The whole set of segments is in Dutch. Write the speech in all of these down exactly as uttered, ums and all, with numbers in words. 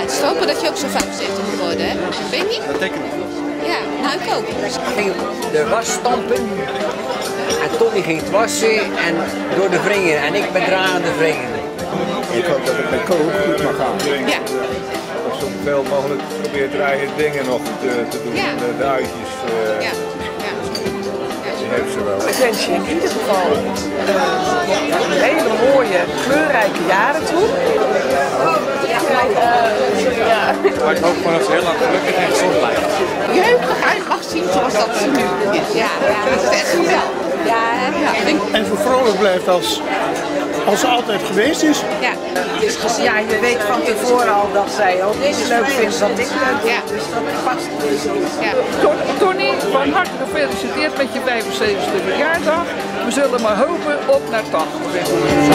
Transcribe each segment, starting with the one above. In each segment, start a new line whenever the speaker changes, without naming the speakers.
het is te hopen dat je ook zo vijfenzeventig moet worden, hè? Weet je niet?
Dat denk ik niet.
Ja, nou ik ook.
Ik ging de was stampen en Tony ging het wassen en door de wringen en ik ben eraan de wringen.
Ik hoop dat het met koop goed mag gaan.
Ja.
Of zoveel mogelijk probeert er eigen dingen nog te, te doen.
Ja.
De, de uitjes, uh,
Ja. Ja.
die heeft ze wel.
Ik wens je in ieder geval uh, hele mooie, kleurrijke jaren toe. Ja. Uh, ja.
Maar ik hoop gewoon dat ze heel lang gelukkig en gezond blijven.
Jeugdigheid mag zien zoals dat ze nu is. Ja, ja, dat is echt geweldig. Ja, ja.
En zo vrolijk blijft als, als ze altijd geweest is.
Ja.
Dus ja, je weet van tevoren al dat zij ook iets leuk vindt wat ik leuk vind.
Ja.
Dus dat past.
Ja.
Tony, van harte gefeliciteerd met je vijfenzeventigste verjaardag. We zullen maar hopen op naar tachtig.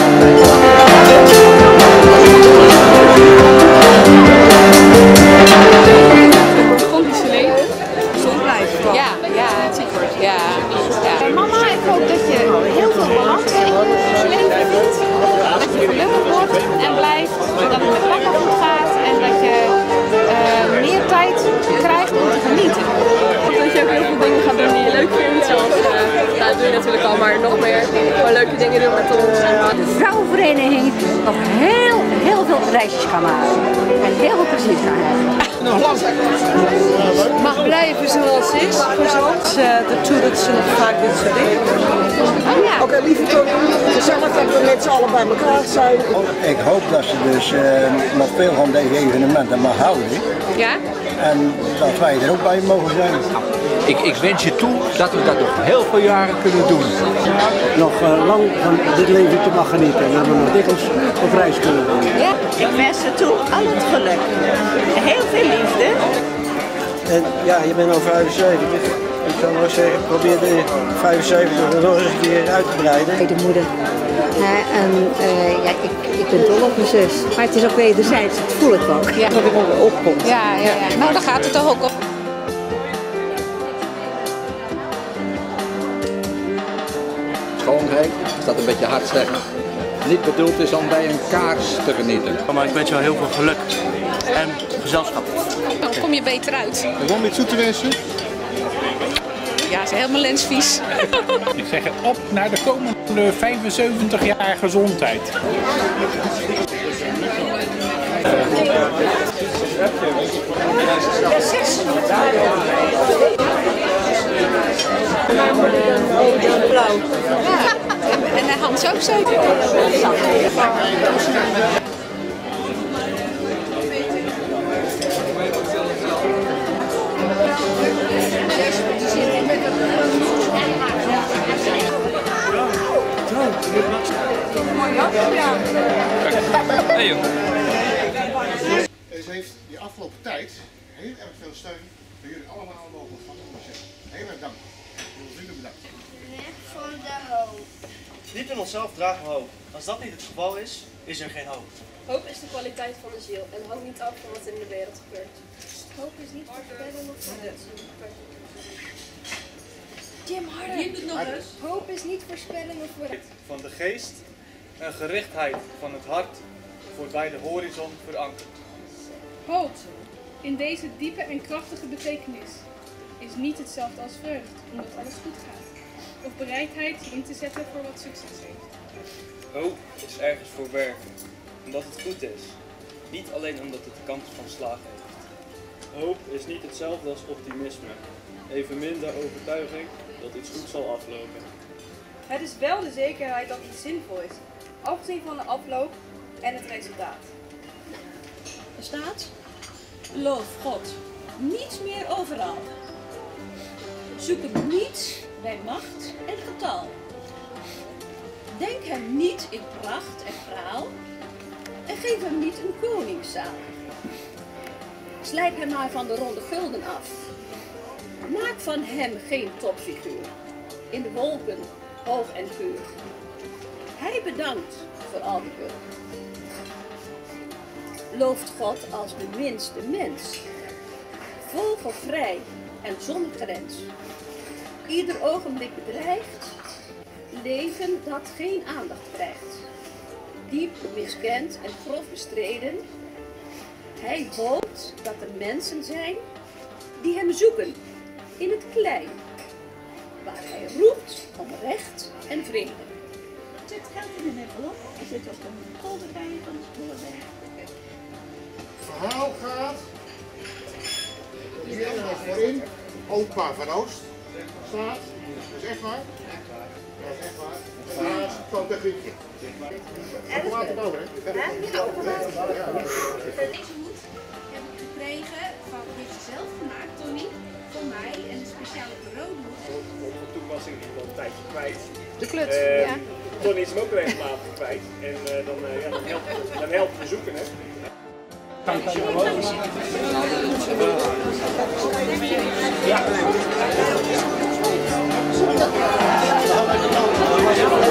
Chronische leven. Gezond blijven. Ja, ja, zeker. Ja, ja. Mama, ik hoop dat je heel veel balans hebt in je leven vindt. Dat je gelukkig wordt en blijft. Dat het met papa goed gaat en dat je uh, meer tijd krijgt om te genieten.
Dat je ook heel veel dingen gaat doen die je leuk vindt. Zoals, uh, nou, dat doe je natuurlijk al, maar nog meer. Gewoon leuke dingen doen met ons.
De vrouwenvereniging nog heel, heel veel reisjes gaan maken. En heel veel plezier gaan hebben.
Nog lang.
Mag blijven zoals het is, gezond. De toilets zullen vaak dit soort dingen.
Oh, ja.
Oké, okay, lieve Tony, gezellig dat we met z'n allen bij elkaar zijn.
Ik hoop dat ze dus uh, nog veel van deze evenementen mag houden.
Ja?
En dat wij er ook bij mogen zijn.
Ik, ik wens je toe dat we dat nog heel veel jaren kunnen doen.
Nog uh, lang van dit leven te mag genieten en dat we nog dikwijls op reis kunnen gaan.
Ja, ik wens ze toe al het geluk. Heel veel liefde.
En ja, je bent al vijfenzeventig. Ik kan wel zeggen, probeer de vijfenzeventig er nog eens een keer uit te breiden.
De moeder. Uh, en uh, ja, ik, ik ben dol op mijn zus. Maar het is ook wederzijds, dat voel ik ook.
Ja.
Dat ik er weer opkomt.
Ja, ja, ja. Nou, daar gaat het toch ook op.
Schoonheid, als dat een beetje hard zegt, niet bedoeld is om bij een kaars te genieten.
Maar ik wens jou heel veel geluk en gezelschap.
Dan kom je beter uit.
Gewoon iets toe te wensen.
Ja, ze is helemaal lensvies.
Ik zeg op naar de komende vijfenzeventig jaar gezondheid.
Blauw. Ja. En de Hans ook zo.
Hey joh. Ze heeft die afgelopen tijd heel erg veel steun bij jullie allemaal mogen ontvangen. Heel erg dank. Heel vrienden bedankt.
Weg van de hoop.
Niet in onszelf dragen we hoop. Als dat niet het geval is, is er geen hoop.
Hoop is de kwaliteit van de ziel en hangt niet af van wat in de wereld gebeurt.
Hoop is niet voorspellen of vooruitzien.
Jim, harder. Jim doet nog eens.
Hoop is niet voorspellen of vooruitzien.
Van de geest en gerichtheid van het hart wordt bij de horizon verankerd.
Hoop, in deze diepe en krachtige betekenis, is niet hetzelfde als vreugd, omdat alles goed gaat. Of bereidheid je in te zetten voor wat succes heeft.
Hoop is ergens voor werken, omdat het goed is. Niet alleen omdat het de kans van slagen heeft.
Hoop is niet hetzelfde als optimisme. Evenmin de overtuiging dat iets goed zal aflopen.
Het is wel de zekerheid dat iets zinvol is, afgezien van de afloop en het resultaat.
Er staat: loof God, niets meer overal. Zoek hem niet bij macht en getal. Denk hem niet in pracht en praal en geef hem niet een koningszaal. Slijp hem maar van de ronde gulden af. Maak van hem geen topfiguur, in de wolken hoog en puur. Hij bedankt voor al die hulp. Looft God als de minste mens, vogelvrij en zonder grens. Ieder ogenblik bedreigd, leven dat geen aandacht krijgt. Diep miskend en grof bestreden, Hij hoopt dat er mensen zijn die hem zoeken in het klein, waar hij roept om recht en vrede. Zet geld in een envelop en zet op een folder bij je van de spoorweg.
Het verhaal gaat hier voorin, opa van Oost staat, dat is echt waar. Dat is echt waar. Daarnaast komt een grietje. Open water boven, hè?
Ja, open water. Deze hoed heb ik gekregen van, heeft ze zelf gemaakt, Tony, voor mij, en een speciale cadeauhoed.
Op toepassing is wel een tijdje kwijt.
De kluts,
uh,
ja.
Tony is hem ook regelmatig kwijt. En uh, dan, uh, ja, dan, helpt, dan helpt we zoeken, hè.
Ja.